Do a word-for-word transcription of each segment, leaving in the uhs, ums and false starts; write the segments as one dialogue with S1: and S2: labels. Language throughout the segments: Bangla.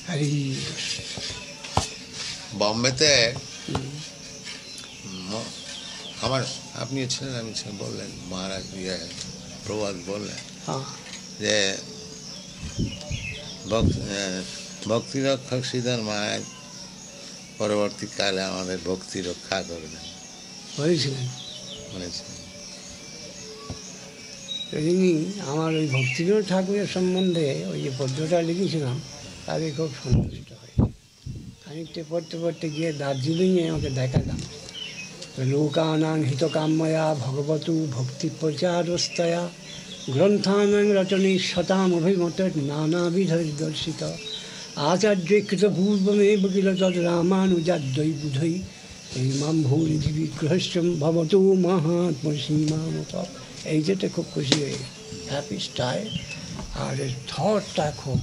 S1: হরি
S2: বম্বেতে আমার আপনি ছিলেন, আমি ছিলেন, বললেন মহারাজ ইয়ে প্রবাদ বললেন যে ভক্তি রক্ষক শ্রীধর মহারাজ পরবর্তীকালে আমাদের ভক্তি রক্ষা করবেন
S1: বলেছিলেন।
S2: বলেছিলেন
S1: তিনি আমার ওই ভক্তিবিনোদ ঠাকুরের সম্বন্ধে ওই যে পদ্যটা লিখেছিলাম তাকে খুব সন্তুষ্ট হয়। খানিকটা পড়তে পড়তে গিয়ে দার্জিলিংয়ে আমাকে দেখালাম লোকানাং হিতকাম্যয়া ভগবতু ভক্তি প্রচারস্তয়া গ্রন্থানাং রচনী শতাম অভিমত নানাবিধ দর্শিত আচার্যকৃত পূর্বমেব কিল তদ রামানুজাদ্বৈ বুধৈ এই মাম ভূরিধি বিগ্রহশ্চম ভবতু মহাত্ম সীমামত। এই যেটা খুব খুশি হয়ে হ্যাপি স্টাইল। আর এর থটটা খুব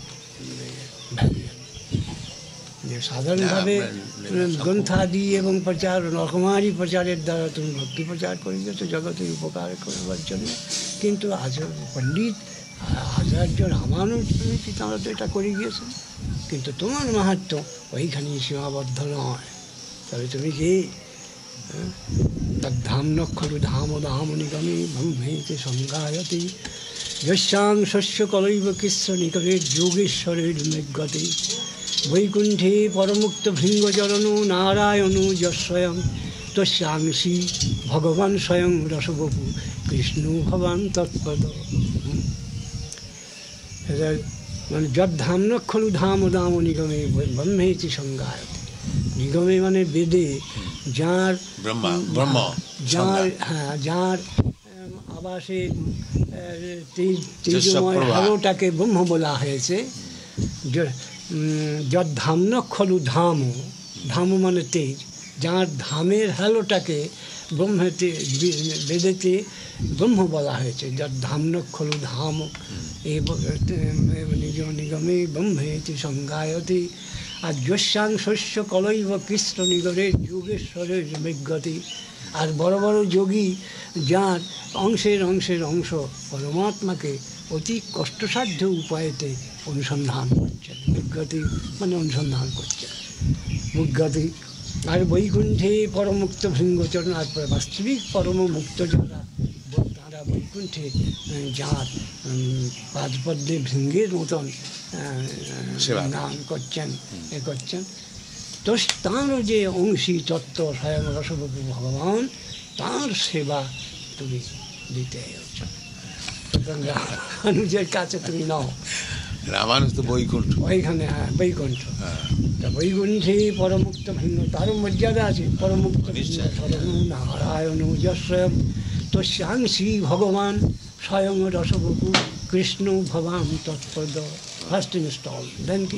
S1: যে সাধারণভাবে গ্রন্থাদি এবং প্রচার রকমারি প্রচারের দ্বারা তুমি ভক্তি প্রচার করে দিয়েছো জগতের উপকার করবার জন্য, কিন্তু আজ পণ্ডিত আচার্য রামানুজ তাঁরা তো এটা করে গিয়েছেন, কিন্তু তোমার মাহাত্ম ওইখানেই সীমাবদ্ধ নয়। তবে তুমি কি তদ্ধাম নক্ষরু ধাম ধাম নিগমে ব্রহ্মেতে সংজ্ঞায়তে যস্যাং শস্য কলৈব কৃষ্ণ নিকটে যোগেশ্বরের মৃগতে বৈকুণ্ঠে পরমুক্ত ভৃঙ্গচরণ নারায়ণ যস্বয়ং তস্যাংসি ভগবান স্বয়ং রসবপু কৃষ্ণ ভবান তৎপদ। মানে যদ্ধাম নক্ষরু ধাম ধাম নিগমে ব্রহ্মেতি সংজ্ঞায়তে। নিগমে মানে বেদে যার যার হ্যাঁ যার আবাসে তেজময় ভালোটাকে ব্রহ্ম বলা হয়েছে। যদ্ধাম নক্ষরু ধাম, ধাম মানে তেজ, যার ধামের হ্যালোটাকে ব্রহ্মেতে বেদেতে ব্রহ্ম বলা হয়েছে। যদ্ধাম নক্ষরু ধাম নিজ নিগমে ব্রহ্মেতি সংজ্ঞায়তে। আর যস্যাং শস্য কলৈব কৃষ্ণ নিগরে যোগেশ্বরের মৃগতি। আর বড় বড় যোগী যার অংশের অংশের অংশ পরমাত্মাকে অতি কষ্টসাধ্য উপায়েতে অনুসন্ধান করছেন। মৃগতি মানে অনুসন্ধান করছেন মুগ্গতি। আর বৈকুণ্ঠে পরমুক্ত ভৃঙ্গচরণ। আর বাস্তবিক পরম মুক্ত যারা তারা বৈকুণ্ঠে যার পাদপদ্মে ভৃঙ্গের মতন নাম করছেন এ করছেন। তো তাঁর যে অংশী তত্ত্ব স্বয়ং রসবপু ভগবান, তাঁর সেবা তুমি দিতে হচ্ছ। রামানুজের কাছে তুমি নাও।
S2: রামানুজ তো বৈকুণ্ঠ,
S1: ওইখানে হ্যাঁ বৈকুণ্ঠ। তা বৈকুণ্ঠে পরমুক্ত ভিন্ন, তারও মর্যাদা আছে। পরমুক্ত নারায়ণ যস্বয়ং তস্যাংসি ভগবান স্বয়ং রসবপু কৃষ্ণ ভবান তৎপদ। First install. দেন কি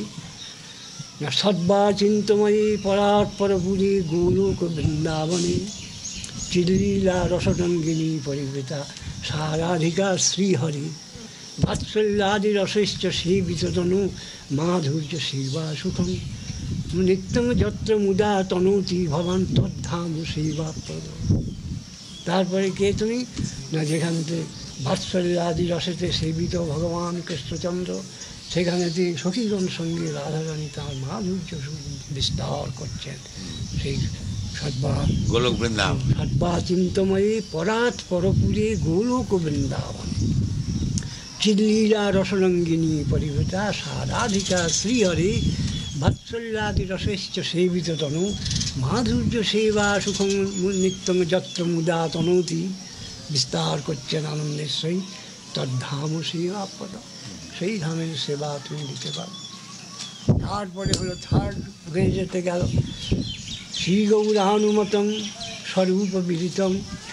S1: সদ্বা চিন্তময়ী পরাৎ পরপুরী গোলোক বৃন্দাবনে চিলীলা রসরঙ্গিনী পরিবৃতা সারাধিকা শ্রীহরি বাৎসল্যাদি রসৈশ্চ সেবিততনু মাধুর্য সেবা সুখম নিত্যং যত্র মুদা তনৌতি ভবান তদ্ধাম সেবাপ্রদ। তারপরে কে তুমি না যেখানেতে বাৎসল্যাদি রসেতে সেবিত ভগবান কৃষ্ণচন্দ্র, সেখানেতে সখীগণ সঙ্গে রাধারানী তাঁর মাধুর্য বিস্তার করছেন। সেই সদ্বা
S2: গোলক বৃন্দাবন,
S1: সদ্বা চিন্তময়ী পরাৎ পরপুরে গোলক বৃন্দাবন চিল্লীলা রসরঙ্গিনী পরিভৃতা সারাধিকা শ্রীহরি বাৎসল্যাদি রসৈশ্চ সেবিত তনু মাধুর্য সেবা সুখং নিত্যং যত্র মুদা তনৌতি। বিস্তার করছেন আনন্দের সহিত তদ্ধাম সেবাপদ। সেই ধামের সেবা তুমি দিতে পারো। তারপরে হলো থার্ড হয়ে যেতে গেল শ্রী গৌরানুমতং স্বরূপ বিদিতং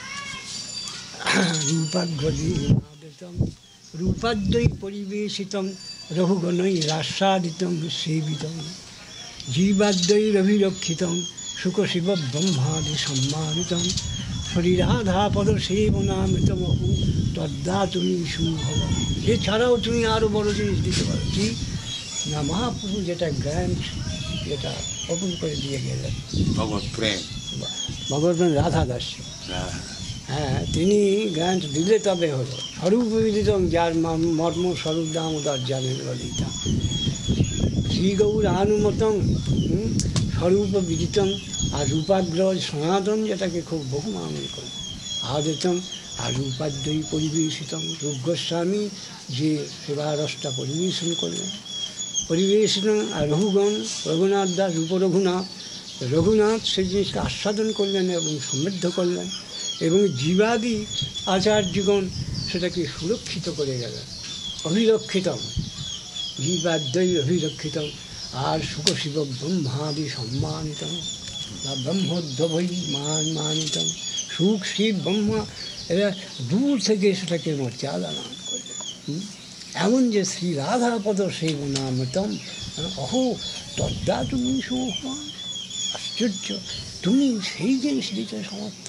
S1: রূপাঘ্রদীতং রূপাদ্বৈ পরিবেশিতং রঘুগণৈ রাস্বাদিতং সেবিতং জীবাদ্বৈরভিরক্ষিতং শুকশিব ব্রহ্মাদি সম্মানিতং শ্রীরাধাপদ সেবনামৃতমহু তদ্দা তুমি শুভব। এছাড়াও তুমি আরও বড় জিনিস দিতে পারো। কি না মহাপ্রভু যেটা গ্র্যান্ড যেটা ওপেন করে দিয়ে গেলেন
S2: ভগবত প্রেম,
S1: ভগবত রাধা দাস। হ্যাঁ তিনি গ্র্যান্ট দিলে তবে হলো স্বরূপ বিদিতং, যার মর্ম স্বরূপ দামোদর জানেন ললিতা। শ্রীগৌরানুমতং স্বরূপ বিদিতং, আর রূপাগ্রজ সনাতন যেটাকে খুব বহুমান করে আদিতম, আর রূপাদ্বৈ পরিবেশিতম, রূপ গোস্বামী যে সেবারসটা পরিবেশন করলেন, পরিবেশন আর রঘুগণ, রঘুনাথ দাস, রূপ রঘুনাথ, রঘুনাথ সেই জিনিসকে আস্বাদন করলেন এবং সমৃদ্ধ করলেন, এবং জীবাদি আচার্যগণ সেটাকে সুরক্ষিত করে গেলেন, অভিরক্ষিতম, জীবাদ্বৈ অভিরক্ষিতম, আর সুখশিব ব্রহ্মাদি সম্মানিতম বা ব্রহ্মোদ্ভবৈ মান মানিতম, সুখ শিব ব্রহ্মা এরা দূর থেকে সেটাকে মর্যাদা দান করলেন। এমন যে শ্রী রাধাপদ সেই নামতম, অহো তদ্দা তুমি সুমান, আশ্চর্য, তুমি সেই জিনিস দিতে সমর্থ।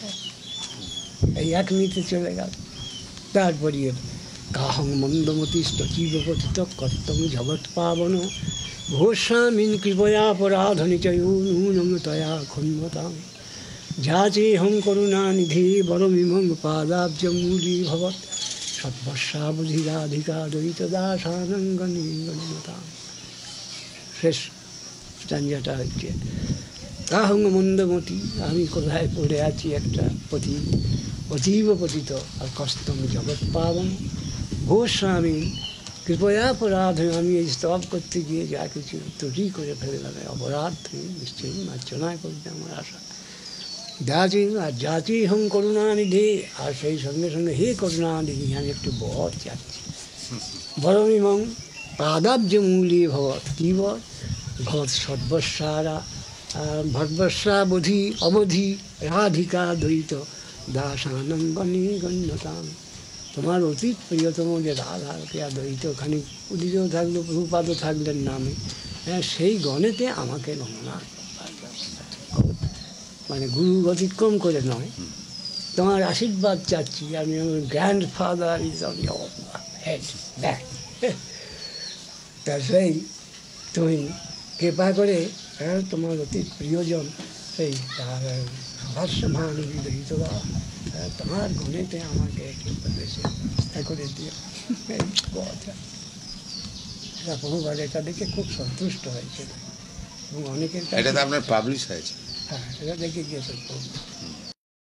S1: এই এক মিনিটে চলে গেল। তারপরে কাহং মন্দমতি স্তচীব পতিত কর্তম জগৎ পাবন, ঘোষামিন কৃপয়া পরাধনিচয়ো নূনম তয়া ক্ষুণ্ণতাং, যাচেহং করুণানিধি বরমিমং পাদাব্জমূলী ভবৎ, সৎবর্ষাবধিরাধিকা দ্বৈত দাসানঙ্গনিঙ্গনমতাং। শেষ স্টাঞ্জাটা হচ্ছে কাহং মন্দমতি, আমি কোথায় পড়ে আছি একটা পতি, অতীব পতিত আর কষ্টম জগৎ পাবন, গোস্বামী কৃপয়া অপরাধ, আমি এই স্তব করতে গিয়ে যা কিছু ত্রুটি করে ফেললাম, অপরাধ তুমি নিশ্চয়ই মার্জনায় করবে আমার আশা। যাচি আর যাচি হং করুণানিধি, আর সেই সঙ্গে সঙ্গে হে করুণানিধি, আমি একটু বর চাচ্ছি, বরমিমং পাদাব্জ মূলী ভবৎ, কী বর? ভবৎ সর্বস্বারা ভর্বস্বাবধি অবধি রাধিকা দ্বৈত দাসানঙ্গনি গণ্যতাম, তোমার অতীত প্রিয়তম যে রাধাকে দ্বৈত খানিক উদিতও থাকলো, প্রভুপাদও থাকলেন নামে, হ্যাঁ সেই গণেতে আমাকে গণনা, মানে গুরু অতিক্রম করে নয়, তোমার আশীর্বাদ চাচ্ছি। আমি আমার grandfather is on your head back, তা সেই তুমি কৃপা করে তোমার অতি প্রিয়জন সেই ভাষ্যমান বিদহিত, তোমার গুণেতে আমাকে একটু প্রবেশে চেষ্টা করে দিও। এই কথা এটা বহুবার এটা দেখে খুব সন্তুষ্ট হয়েছিল এবং অনেকের কাছে
S2: এটা তো আপনার পাবলিশ হয়েছে।
S1: হ্যাঁ, এটা দেখে গিয়েছে খুব